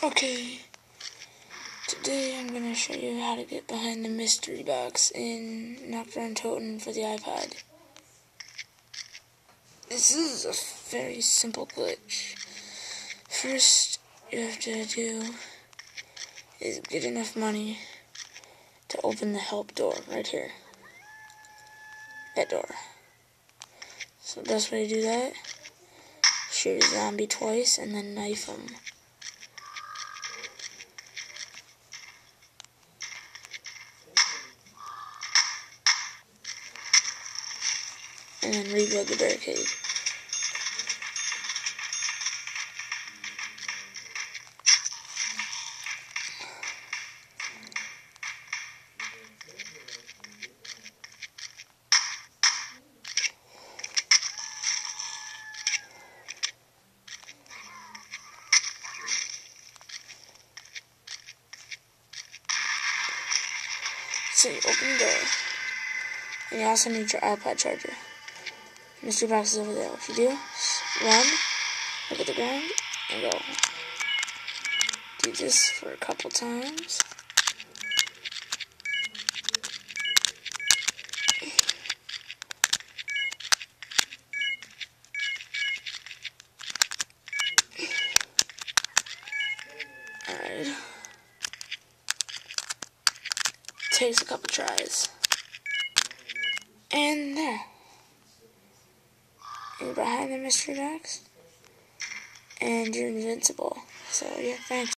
Okay, today I'm going to show you how to get behind the mystery box in Nocturne Totem for the iPod. This is a very simple glitch. First, you have to do is get enough money to open the help door right here. That door. So the best way to do that, shoot a zombie twice and then knife him. And then rebuild the barricade. So you open the door, and you also need your iPod charger. Mystery box is over there. What you do, run, look at the ground, and go. Do this for a couple times. Alright. Takes a couple tries. And there. You're behind the mystery box. And you're invincible. So yeah, thanks.